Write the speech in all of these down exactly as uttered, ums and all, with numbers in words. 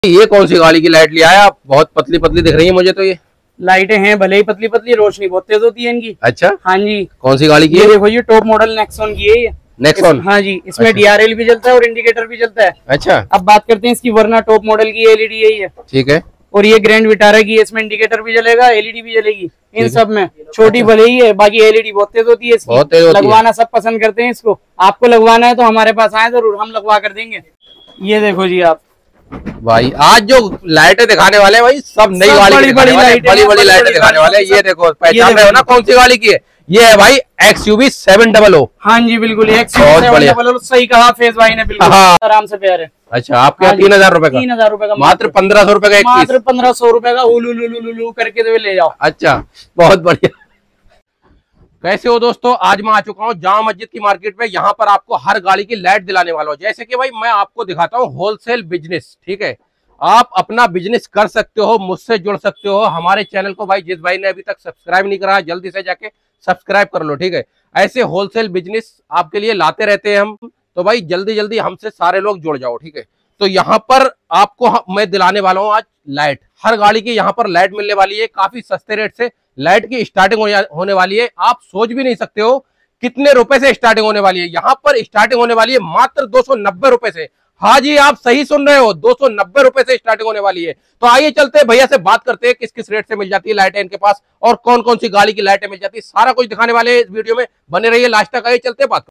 ये कौन सी गाड़ी की लाइट ले आया आप? बहुत पतली पतली दिख रही है मुझे तो। ये लाइटें हैं भले ही पतली पतली, रोशनी बहुत तेज होती है इनकी। अच्छा, हाँ जी। कौन सी गाड़ी की ये है? देखो ये टॉप मॉडल नेक्सॉन की है ये। नेक्सॉन? हाँ जी, इसमें अच्छा। डीआरएल भी चलता है और इंडिकेटर भी चलता है। अच्छा, अब बात करते हैं इसकी वर्ना टॉप मॉडल की एलईडी है ये। ठीक है। और ये ग्रैंड विटारा की है, इसमें इंडिकेटर भी जलेगा, एलईडी भी जलेगी। इन सब में छोटी भले ही है, बाकी एलईडी बहुत तेज होती है इसकी। बहुत तेज होती है। लगवाना सब पसंद करते हैं इसको। आपको लगवाना है तो हमारे पास आए जरूर, हम लगवा कर देंगे। ये देखो जी आप भाई, आज जो लाइटें दिखाने वाले हैं भाई सब नई वाली बड़ी बड़ी लाइटें बड़ी बड़ी लाइटें दिखाने वाले हैं। ये देखो, पहचान रहे हो ना कौन सी गाड़ी की है? ये है भाई एक्सयूवी सेवन डबल ओ। हाँ जी बिल्कुल, सही कहा फैज भाई ने, बिल्कुल आराम से प्यार है। अच्छा, आपके यहाँ तीन हजार रूपए का? तीन हजार रूपए का मात्र पंद्रह सौ रूपये का एक पीस? मात्र पंद्रह सौ रूपये का उलू लुलू लुलू करके तो ले जाओ। अच्छा, बहुत बढ़िया। कैसे हो दोस्तों? आज मैं आ चुका हूँ जामा मस्जिद की मार्केट में। यहाँ पर आपको हर गाड़ी की लाइट दिलाने वाला हूँ। जैसे कि भाई मैं आपको दिखाता हूँ होलसेल बिजनेस, ठीक है। आप अपना बिजनेस कर सकते हो, मुझसे जुड़ सकते हो। हमारे चैनल को भाई जिस भाई ने अभी तक सब्सक्राइब नहीं करा जल्दी से जाके सब्सक्राइब कर लो, ठीक है। ऐसे होलसेल बिजनेस आपके लिए लाते रहते हैं हम, तो भाई जल्दी जल्दी हमसे सारे लोग जुड़ जाओ, ठीक है। तो यहाँ पर आपको मैं दिलाने वाला हूँ आज लाइट। हर गाड़ी की यहाँ पर लाइट मिलने वाली है, काफी सस्ते रेट से लाइट की स्टार्टिंग होने वाली है। आप सोच भी नहीं सकते हो कितने रुपए से स्टार्टिंग होने वाली है। यहाँ पर स्टार्टिंग होने वाली है मात्र दो सौ नब्बे रुपए से। हाँ जी, आप सही सुन रहे हो, दो सौ नब्बे रुपए से स्टार्टिंग होने वाली है। तो आइए चलते हैं भैया से बात करते हैं किस किस रेट से मिल जाती है लाइटें इनके पास और कौन कौन सी गाड़ी की लाइटें मिल जाती है। सारा कुछ दिखाने वाले हैं इस वीडियो में, बने रहिए लास्ट तक। आइए चलते हैं बात।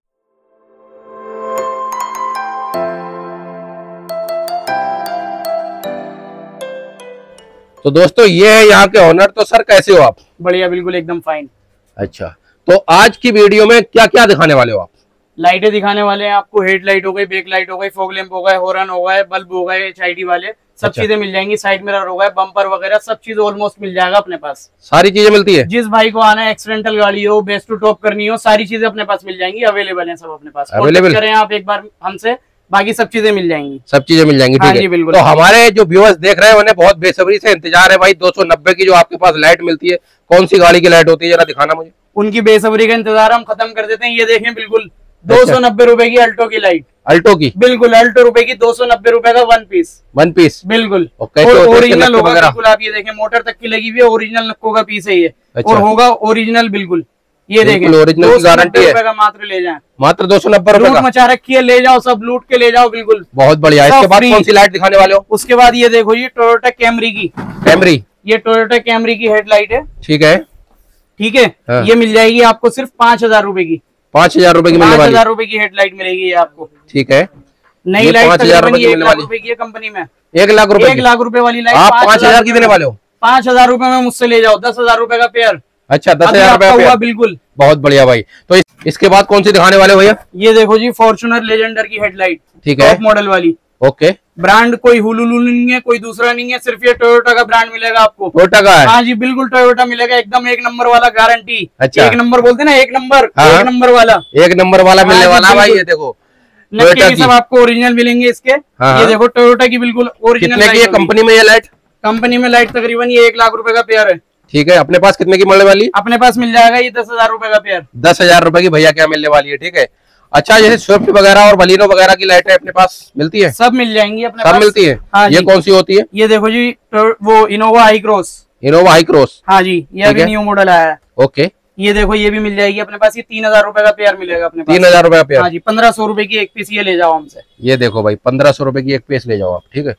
तो दोस्तों ये है यहाँ के ओनर। तो सर कैसे हो आप? बढ़िया, बिल्कुल एकदम फाइन। अच्छा, तो आज की वीडियो में क्या क्या दिखाने वाले हो आप? लाइटें दिखाने वाले हैं आपको। हेड लाइट हो गई, बैक लाइट हो गई, फॉग लैंप हो गए, हॉर्न हो गए, बल्ब हो गए, एचआईडी वाले सब अच्छा। चीजें मिल जाएंगी। साइड मिरर हो गए, बम्पर वगैरह सब चीज ऑलमोस्ट मिल जाएगा अपने पास। सारी चीजें मिलती है। जिस भाई को आना है, एक्सीडेंटल गाड़ी हो, बेस्ट टू टॉप करनी हो, सारी चीजें अपने पास मिल जाएंगी। अवेलेबल है सब अपने पास। अवेलेबल करें आप एक बार हमसे, बाकी सब चीजें मिल जाएंगी। सब चीजें मिल जाएंगी, ठीक है। बिल्कुल। तो हमारे जो व्यूअर्स देख रहे हैं उन्हें बहुत बेसब्री से इंतजार है भाई, दो सौ नब्बे की जो आपके पास लाइट मिलती है, कौन सी गाड़ी की लाइट होती है, जरा दिखाना मुझे। उनकी बेसब्री का इंतजार हम खत्म कर देते हैं। ये देखें, बिल्कुल दो सौ नब्बे रुपए की अल्टो की लाइट। अल्टो की? बिल्कुल, अल्टो रुपए की दो सौ नब्बे रुपए का वन पीस। वन पीस, बिल्कुल। ओरिजिनल होगा बिल्कुल। आप ये देखें, मोटर तक की लगी हुई है, ओरिजिनल नक्को का पीस है ये। अच्छा। और होगा ओरिजिनल बिल्कुल। ये देखें, ओरिजिनल की गारंटी है। का मात्र ले जाए, मात्र दो सौ नब्बे रुपए का। मचा रखी है, ले जाओ, सब लूट के ले जाओ, बिल्कुल। बहुत बढ़िया। इसके बाद कौन सी लाइट दिखाने वाले हो? उसके बाद ये देखो, ये टोयोटा कैमरी की। कैमरी? ये टोयोटा कैमरी की हेडलाइट है, ठीक है। ठीक है। हाँ। ये मिल जाएगी आपको सिर्फ पांच हजार रूपए की। पांच हजार रूपए की मिलने वाली? पांच हजार रूपए की हेडलाइट मिलेगी ये आपको, ठीक है। नई लाइट पांच हजार रूपए की है कंपनी में। एक लाख रूपए? एक लाख रूपए वाली लाइट आप पांच हजार की देने वाले हो? पांच हजार रूपए में मुझसे ले जाओ, दस हजार रूपए का पेयर। अच्छा, दस हजार रुपए हुआ, बिल्कुल। बहुत बढ़िया भाई। तो इस, इसके बाद कौन सी दिखाने वाले भैया? ये देखो जी, फॉर्च्यूनर लेजेंडर की हेडलाइट, ठीक है, टॉप मॉडल वाली। ओके। ब्रांड कोई हुलुलु नहीं है, कोई दूसरा नहीं है, सिर्फ ये टोयोटा का ब्रांड मिलेगा आपको। टोयोटा का है? हाँ जी बिल्कुल, टोयोटा मिलेगा, एकदम एक नंबर वाला, गारंटी। अच्छा। एक नंबर बोलते ना, एक नंबर। हाँ? एक नंबर वाला, एक नंबर वाला मिलने वाला भाई। ये देखो, नक्की सब आपको ओरिजिनल मिलेंगे इसके। हाँ? ये देखो टोयोटा की बिल्कुल ओरिजिनल। कितने की है कंपनी में ये लाइट? कंपनी में लाइट तकरीबन ये एक लाख रुपए का पेयर है, ठीक है। अपने पास कितने की मिलने वाली? अपने पास मिल जाएगा ये दस हजार रूपए का पेयर। दस हजार रूपए की भैया क्या मिलने वाली है, ठीक है। अच्छा, जैसे स्विफ्ट वगैरह और बलिनो वगैरह की लाइटें अपने पास मिलती है? सब मिल जाएंगी अपने सब पास। मिलती है। हाँ, ये कौन सी होती है? ये देखो जी, वो Innova Hycross. Innova Hycross, हाँ जी, ये अभी न्यू मॉडल आया है। ओके। ये देखो, ये भी मिल जाएगी अपने पास। ये तीन हजार रूपए का पेयर मिलेगा अपने पास। तीन हजार रूपए का पेयर? हाँ जी, पंद्रह सौ रूपये की एक पीस ये ले जाओ हमसे। ये देखो भाई, पंद्रह सौ रूपये की एक पीस ले जाओ आप, ठीक है।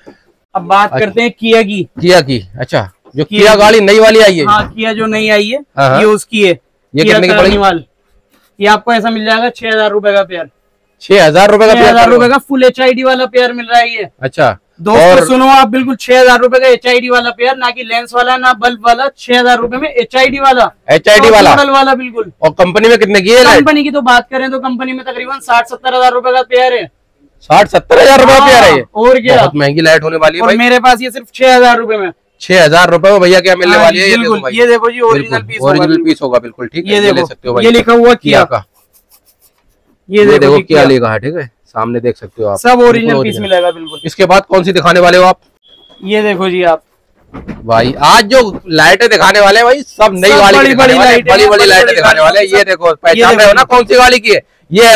अब बात अच्छा। करते हैं किया की। किया की? अच्छा, जो किया, किया गाड़ी नई वाली आई है? हाँ, किया जो नई आई है, हाँ, ये उसकी है। ये कितने की पड़ेगी? ये आपको ऐसा मिल जाएगा छह हजार रूपए का पेयर। छह हजार रूपये का? छह हजार रूपये का फुल एच आई डी वाला पेयर मिल रहा है ये। अच्छा दोस्तों, और... सुनो आप, बिल्कुल छह हजार रूपये का एच आई डी वाला पेयर, ना कि लेंस वाला ना बल्ब वाला। छह हजार रूपये में एच आई डी वाला, एच आई डी वाला मॉडल वाला, बिल्कुल। और कंपनी में कितने की है? कंपनी की तो बात करें तो कंपनी में तकरीबन साठ सत्तर हजार रूपये का पेयर है। साठ सत्तर हजार रूपये का पेयर है ये? और क्या, बहुत महंगी लाइट होने वाली है भाई। मेरे पास ये सिर्फ छह हजार रूपये में। छह हजार रूपये में भैया क्या मिलने वाली है? ये देखो, ये देखो जी, ओरिजिनल पीस, ओरिजिनल पीस होगा, बिल्कुल, ठीक है। ये ले सकते हो भाई, ये लिखा हुआ किया का। ये देखो क्या लिखा है, ठीक है, सामने देख सकते हो आप, सब ओरिजिनल पीस मिलेगा, बिल्कुल। इसके बाद कौन सी दिखाने वाले हो आप? ये देखो जी आप, भाई आज जो लाइटें दिखाने वाले हैं भाई सब नई वाली बड़ी बड़ी लाइटें बड़ी बड़ी लाइटें दिखाने वाले हैं। ये देखो, पहचान रहे हो ना कौन सी गाड़ी की है? ये है भाई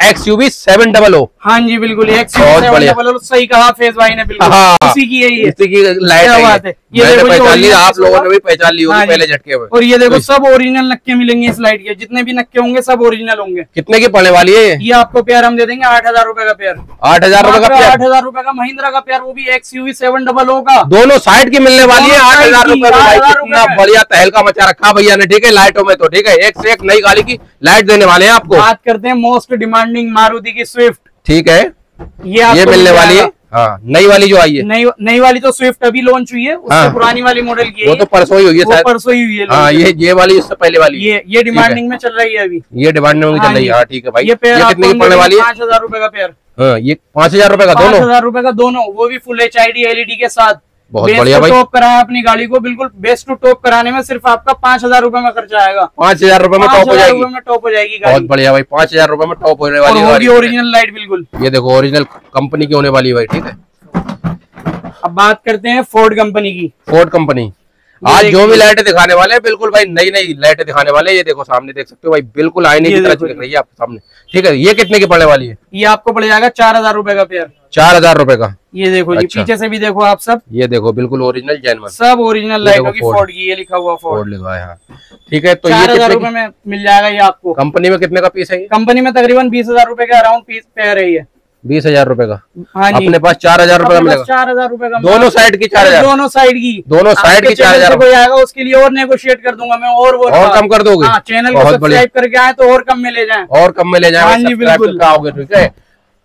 X U V seven double O. हाँ जी बिल्कुल X U V seven double O, सही कहा फैज भाई ने, बिल्कुल इसी की यही है, इसी की लाइट है। ये देखो पहचान ली, आप लोगों ने भी पहचान ली होगी पहले झटके में। और ये देखो सब ओरिजिनल नक्के मिलेंगे इस लाइट के, जितने भी नक्के होंगे सब ओरिजिनल होंगे। कितने की पड़ने वाली है ये? आपको पेयर हम दे देंगे आठ हजार रूपए का पेयर। आठ हजार रूपए का पेयर, आठ हजार रूपए का महिंद्रा का पेयर, वो भी X U V seven double O का, दोनों साइड की मिलने वाली है आठ हजार रूपए में। कितना बढ़िया तहलका मचा रखा भैया ने, ठीक है लाइटों में तो, ठीक है एक से एक नई गाड़ी की लाइट देने वाले हैं आपको। बात करते हैं मोस्ट डिमांडिंग मारुति की स्विफ्ट, ठीक है ये ये मिलने वाली है। हाँ नई वाली जो आई है, नई नई वाली तो स्विफ्ट अभी लॉन्च हुई है, उससे हाँ। पुरानी वाली मॉडल की है, वो तो परसों ही हुई है शायद, परसों ही हुई है। हाँ ये ये वाली इससे पहले वाली ये ये डिमांडिंग में चल रही है अभी, ये डिमांडिंग में चल रही है। हाँ ठीक है भाई, ये पेयर कितने की पड़ने वाली है? पाँच हजार रूपए का पेयर। हाँ ये पाँच हजार रूपए का दोनों, पाँच हजार रूपए का दोनों, वो भी full H I D L E D के साथ। बहुत बढ़िया भाई, टॉप कराया अपनी गाड़ी को, बिल्कुल बेस्ट टू टॉप कराने में सिर्फ आपका पाँच हजार रूपए में खर्चा आएगा। पाँच हजार रूपए में टॉप हो जाएगी, में टॉप हो जाएगी गाड़ी। बहुत बढ़िया भाई, पाँच हजार रूपए में टॉप होने वाली है, ओरिजिनल लाइट बिल्कुल। ये देखो ओरिजिनल कंपनी की होने वाली है भाई, ठीक है। अब बात करते हैं फोर्ड कंपनी की। फोर्ड कंपनी आज जो भी लाइटें दिखाने वाले हैं बिल्कुल भाई नई नई लाइटें दिखाने वाले हैं। ये देखो सामने देख सकते हो भाई, बिल्कुल आईने की तरह चमक रही है आपके सामने, ठीक है। ये कितने की पड़ने वाली है? ये आपको पड़ जाएगा चार हजार रूपए का पेयर। चार हजार रूपए का। ये देखो जी, पीछे से भी देखो आप सब, ये देखो बिल्कुल ओरिजिनल जेन्युइन, सब ओरिजिनल लाइट होगी फोर्ड की, ये लिखा हुआ फोर्ड लिखा है, ठीक है। तो चार हजार रूपए में मिल जाएगा ये आपको। कंपनी में कितने का पीस है? कंपनी में तकरीबन बीस हजार रूपए के अराउंड पीस पेयर है ये। बीस हजार रूपए का। हाँ जी, अपने पास चार हजार रूपए का मिलेगा। चार हजार रूपए का दोनों साइड की चार हजार, दोनों साइड की, दोनों साइड की चार हजार कोई आएगा उसके लिए और नेगोशिएट कर दूंगा मैं, और वो और कम कर दोगे? चैनल को सब्सक्राइब करके आए तो और कम में ले जाए, और कम में ले जाए। हाँ जी बिल्कुल, ठीक है।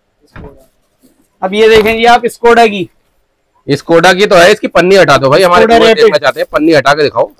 अब ये देखेंगे आप स्कोडा की, स्कोडा की तो है, इसकी पन्नी हटा दो भाई, हमारे देखना चाहते हैं, पन्नी हटा के दिखाओ।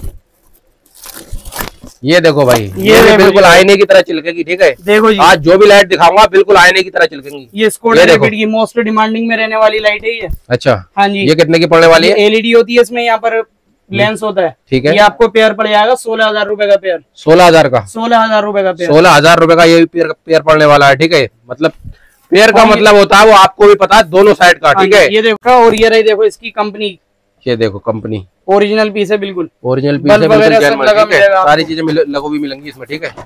ये देखो भाई, ये, ये बिल्कुल आईने की तरह चिलकेगी, ठीक है। देखो जी, आज जो भी लाइट दिखाऊंगा बिल्कुल आईने की तरह चिलकेंगी। ये स्कोडा रैपिड की मोस्ट डिमांडिंग में रहने वाली लाइट है ये। अच्छा हाँ जी, ये कितने की पड़ने वाली है? एलईडी होती है इसमें, यहाँ पर लेंस होता है, ठीक है। ये आपको पेयर पड़ जाएगा सोलह हजार रूपए का पेयर। सोलह हजार का? सोलह हजार रूपए का पेयर, सोलह हजार रूपए का ये पेयर पेयर पड़ने वाला है, ठीक है। मतलब पेयर का मतलब होता है वो आपको भी पता है, दोनों साइड का, ठीक है। ये देखो, और ये रही देखो इसकी कंपनी, ये देखो कंपनी ओरिजिनल पीस है बिल्कुल, ओरिजिनल पीस है बिल्कुल, सारी चीजें लगो भी मिलेंगी इसमें, ठीक है।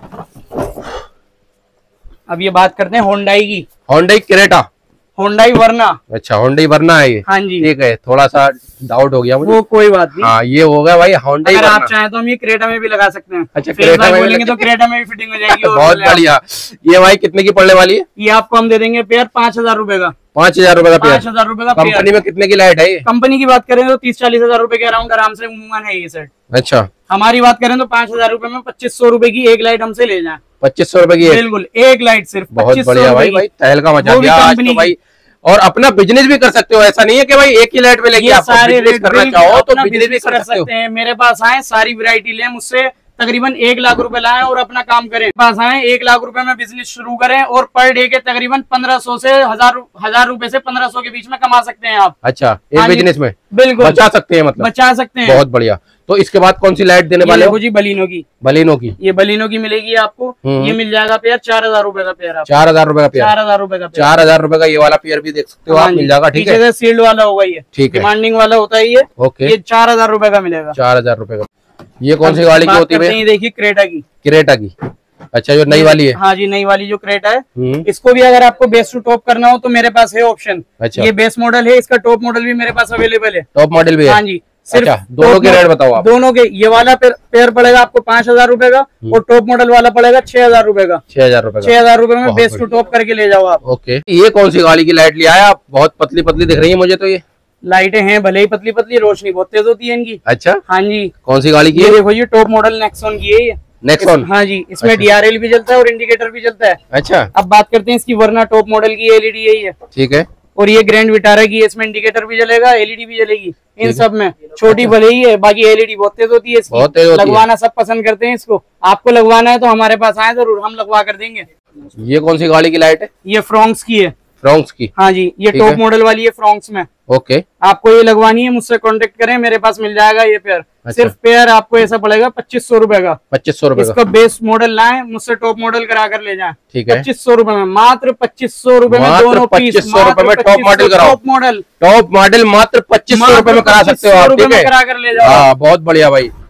अब ये बात करते हैं होंडाई की, होंडाई क्रेटा, होंडाई वरना। अच्छा होंडाई वरना है ये, हाँ जी ठीक है। थोड़ा सा डाउट हो गया मुझे, वो कोई बात नहीं। हाँ ये हो गया भाई होंडाई। अगर आप चाहें तो हम ये क्रेटा में भी लगा सकते हैं। अच्छा क्रेटा में बोलेंगे तो क्रेटा में भी फिटिंग हो जाएगी। बहुत बढ़िया। ये भाई कितने की पड़ने वाली है? ये आपको हम दे देंगे पेयर पाँच हजार रूपए का। पाँच हजार रूपए का पेयर, पाँच हजार रूपए का। कंपनी में कितने की लाइट है ये? कंपनी की बात करें तो तीस चालीस हजार रूपए के अराउंड आराम से उम्मान है ये सेट। अच्छा हमारी बात करें तो पाँच हजार रूपए में पच्चीस सौ रूपए की एक लाइट हमसे ले जाए। पच्चीस सौ रूपए की? बिल्कुल एक लाइट सिर्फ। बहुत बढ़िया भाई, भाई तहलका मचा दिया आज तो भाई। और अपना बिजनेस भी कर सकते हो, ऐसा नहीं है कि भाई एक ही लाइट मिलेगी, आप बिजनेस करना चाहो तो बिजनेस भी कर सकते हैं। मेरे पास आए, सारी वैरायटी लें मुझसे, तकरीबन एक लाख रुपए लाएं और अपना काम करें। पास आए, एक लाख रुपए में बिजनेस शुरू करें और पर डे के तकरीबन पंद्रह सौ से हजार हजार रुपए से पंद्रह सौ के बीच में कमा सकते हैं आप। अच्छा एक बिजनेस में बिल्कुल बचा सकते हैं, मतलब बचा सकते हैं। बहुत बढ़िया। तो इसके बाद कौन सी लाइट देने वाले हो जी? बलिनो की। बलिनो की, ये बलिनो की मिलेगी आपको, ये मिल जाएगा पेयर चार हजार रूपए का पेयर। चार हजार रूपए का पेयर, चार हजार रूपए का पेयर, चार हजार रूपए का ये वाला पेयर भी देख सकते हो आप, मिल जाएगा, ठीक है। सील्ड वाला होगा ये, ठीक है, डिमांडिंग वाला होता है ये। ओके, ये चार हजार रूपए का मिलेगा। चार हजार रूपए का। ये कौन सी गाड़ी की होती है? देखिए क्रेटा की। क्रेटा की, अच्छा जो नई वाली है? हाँ जी नई वाली जो क्रेटा है, इसको भी अगर आपको बेस टू टॉप करना हो तो मेरे पास है ऑप्शन। अच्छा ये बेस मॉडल है, इसका टॉप मॉडल भी मेरे पास अवेलेबल है। टॉप मॉडल भी है? हाँ जी। सिर्फ अच्छा, दोनों के रेट बताओ आप। दोनों के, ये वाला पेयर पड़ेगा आपको पाँच हजार रूपए का और टॉप मॉडल वाला पड़ेगा छह हजार रूपए का। छह हजार रूपए छह हजार रूपए में बेस टू टॉप करके ले जाओ आप। ओके, ये कौन सी गाड़ी की लाइट लिया है आप? बहुत पतली पतली दिख रही है मुझे तो। ये लाइटें हैं भले ही पतली पतली, रोशनी बहुत तेज होती है इनकी। अच्छा हाँ जी। कौन सी गाड़ी की है? ये देखो ये टॉप मॉडल नेक्सॉन की है ये। नेक्सॉन? हाँ जी, इसमें डीआरएल भी चलता है और इंडिकेटर भी चलता है। अच्छा अब बात करते हैं इसकी वरना टॉप मॉडल की एलईडी है ये, ठीक है। और ये ग्रैंड विटारा की, इसमें इंडिकेटर भी जलेगा, एलईडी भी जलेगी। इन सब में छोटी भले ही है, बाकी एलईडी बहुत तेज होती है इसकी। बहुत तेज होती है। लगवाना सब पसंद करते हैं इसको। आपको लगवाना है तो हमारे पास आए जरूर, हम लगवा कर देंगे। ये कौन सी गाड़ी की लाइट है? ये फ्रोंक्स की है। फ्रोंक्स की? हाँ जी, ये टॉप मॉडल वाली है फ्रोंक्स में। ओके, आपको ये लगवानी है मुझसे कांटेक्ट करें, मेरे पास मिल जाएगा ये पेयर। अच्छा। सिर्फ पेयर आपको ऐसा पड़ेगा पच्चीस सौ रूपये का। पच्चीस सौ रूपये इसका बेस मॉडल लाएं, मुझसे टॉप मॉडल करा कर ले जाएं। ठीक है, पच्चीस सौ रूपये में, मात्र पच्चीस सौ रूपये में दोनों पीस। पच्चीस सौ रूपये में टॉप मॉडल कराओ। टॉप मॉडल टॉप मॉडल मात्र पच्चीस सौ रूपये में करा सकते हो आप, ठीक है, करा कर ले जाओ। हाँ बहुत बढ़िया भाई।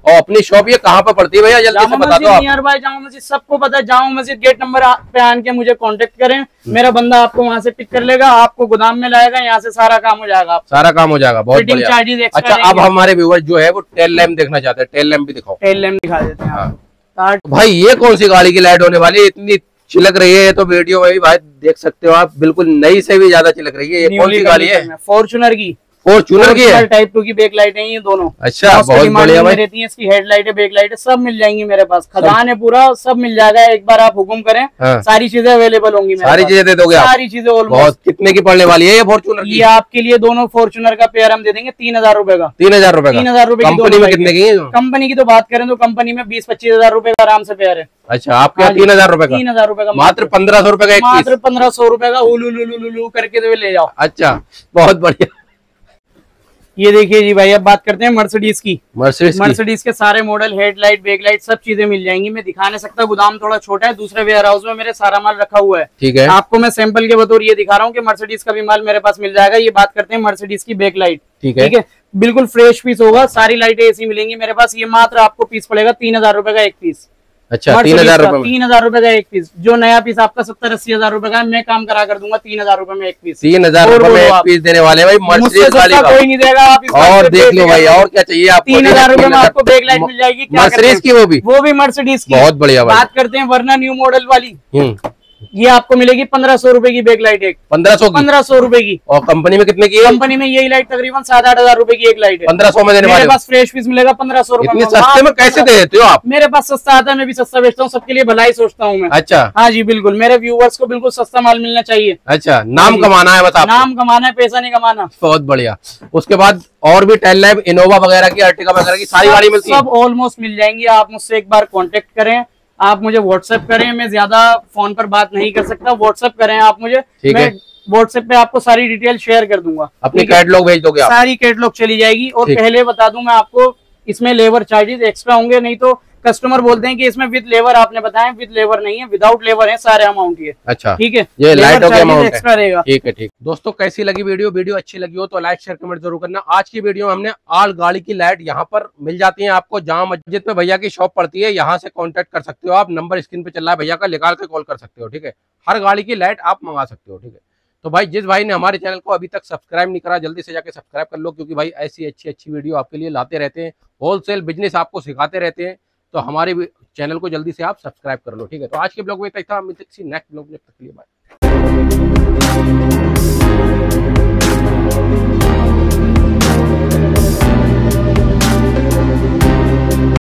और अपनी शॉप ये कहाँ पर पड़ती है भैया, जल्दी से बता दो आप। नियर बाय जामा मस्जिद, सबको पता है जामा मस्जिद गेट नंबर पे आन के मुझे कांटेक्ट करें, मेरा बंदा आपको वहाँ से पिक कर लेगा, आपको गोदाम में लाएगा, यहाँ से सारा काम हो जाएगा, सारा काम हो जाएगा। बहुत बढ़िया। Charges extra. अच्छा, अब हमारे व्यूअर जो है वो टेल लैम्प देखना चाहते हैं, टेल लैम्प भी दिखाओ। टेल लैम्प दिखा देते हैं। भाई ये कौन सी गाड़ी की लाइट होने वाली है, इतनी चिलक रही है, तो वीडियो में भी भाई देख सकते हो आप, बिल्कुल नई से भी ज्यादा चिलक रही है। ये कौन सी गाड़ी है? फॉर्च्यूनर की, फॉर्च्यूनर की है, टाइप टू की बैक लाइट है ये दोनों। अच्छा, बहुत बढ़िया भाई। रहती है इसकी हेडलाइट है, बैक लाइट है, सब मिल जाएंगी मेरे पास। खदान है पूरा, सब मिल जाएगा, एक बार आप हुक्म करें। हाँ। सारी चीजें अवेलेबल होंगी, सारी चीजें दे दोगे आप? सारी चीजें ऑलमोस्ट। कितने की पड़ने वाली है ये फॉर्च्यूनर की? ये आपके लिए दोनों फॉर्च्यूनर का पेयर हम दे देंगे तीन हजार रूपए का। तीन हजार रूपए तीन हजार रूपए कंपनी में कितने की? कंपनी की तो बात करें तो कंपनी में बीस पच्चीस हजार रूपए का आराम से पेयर है। अच्छा, आपके यहाँ तीन हजार रूपए का? तीन हजार रूपए का, मात्र पंद्रह सौ रूपये का, मात्र पंद्रह सौ रूपये का उलू लुलू लुलू करके तो ले जाओ। अच्छा, बहुत बढ़िया। ये देखिए जी भाई, अब बात करते हैं मर्सिडीज की। मर्सिडीज मर्सिडीज के सारे मॉडल, हेडलाइट, बैकलाइट, सब चीजें मिल जाएंगी। मैं दिखा नहीं सकता, गोदाम थोड़ा छोटा है, दूसरे वेयर हाउस में मेरे सारा माल रखा हुआ है। ठीक है, आपको मैं सैंपल के बतौर ये दिखा रहा हूँ कि मर्सिडीज का भी माल मेरे पास मिल जाएगा। ये बात करते हैं मर्सिडीज की बैकलाइट। ठीक है, बिल्कुल फ्रेश पीस होगा, सारी लाइटें ऐसी मिलेंगी मेरे पास। ये मात्र आपको पीस पड़ेगा तीन हजार रूपये का एक पीस। अच्छा, तीन हजार रूपये तीन हजार रूपये का एक पीस। जो नया पीस आपका सत्तर अस्सी हजार रूपये का है, मैं काम करा कर दूंगा तीन हजार रूपये में एक पीस। तीन हजार रूपये में एक पीस देने वाले भाई, मर्सिडीज वाली का कोई नहीं देगा। आप और देख लो भाई, और क्या चाहिए आपको? तीन हजार रूपये में आपको बैक लाइट मिल जाएगी, मर्सिडीज की, वो भी वो भी मर्सिडीज की। बहुत बढ़िया। बात करते हैं वरना न्यू मॉडल वाली। ये आपको मिलेगी पंद्रह सौ रूपये की बैक लाइट, एक पंद्रह सौ पंद्रह सौ रूपये की। और कंपनी में कितने की है? कंपनी में यही लाइट तकरीबन सात आठ हजार रूपये की एक लाइट है। पंद्रह सौ में देने वाले? मेरे पास फ्रेश पीस मिलेगा पंद्रह सौ रूपये। सस्ते में कैसे दे देते हो आप? मेरे पास सस्ता आता है, मैं भी सस्ता बेचता हूँ, सबके लिए भलाई सोचता हूँ मैं। अच्छा, हाँ जी बिल्कुल, मेरे व्यूवर्स को बिल्कुल सस्ता माल मिलना चाहिए। अच्छा, नाम कमाना है बस आपको? नाम कमाना है, पैसा नहीं कमाना। बहुत बढ़िया। उसके बाद और भी टेल लैम्प, इनोवा वगैरह की, अर्टिगा वगैरह की सारी गाड़ी मिलती है? सब ऑलमोस्ट मिल जाएंगी। आप मुझसे एक बार कॉन्टेक्ट करें, आप मुझे व्हाट्सएप करें। मैं ज्यादा फोन पर बात नहीं कर सकता, व्हाट्सएप करें आप मुझे, मैं व्हाट्सएप पे आपको सारी डिटेल शेयर कर दूंगा। अपनी कैटलॉग भेज दोगे आप? सारी कैटलॉग चली जाएगी। और पहले बता दूं मैं आपको, इसमें लेबर चार्जेस एक्स्ट्रा होंगे, नहीं तो कस्टमर बोलते हैं कि इसमें विद लेबर, आपने बताया विद लेबर नहीं है, विदाउट लेबर है सारे अमाउंट ये। अच्छा, ठीक है, ये लाइटों के अमाउंट एक्स्ट्रा रहेगा। ठीक है, ठीक। दोस्तों कैसी लगी वीडियो? वीडियो अच्छी लगी हो तो लाइक शेयर कमेंट जरूर करना। आज की वीडियो में हमने ऑल गाड़ी की लाइट यहाँ पर मिल जाती है आपको, जामा मस्जिद में भैया की शॉप पड़ती है, यहाँ से कॉन्टेक्ट कर सकते हो आप। नंबर स्क्रीन पे चल रहा है भैया का, निकाल के कॉल कर सकते हो। ठीक है, हर गाड़ी की लाइट आप मंगा सकते हो। ठीक है, तो भाई जिस भाई ने हमारे चैनल को अभी तक सब्सक्राइब नहीं करा, जल्दी से जाके सब्सक्राइब कर लो, क्योंकि भाई ऐसी अच्छी अच्छी वीडियो आपके लिए लाते रहते हैं, होलसेल बिजनेस आपको सिखाते रहते हैं। तो हमारे चैनल को जल्दी से आप सब्सक्राइब कर लो। ठीक है, तो आज के ब्लॉग में इतना ही था, मिलते किसी नेक्स्ट ब्लॉग में, तक के लिए बाय।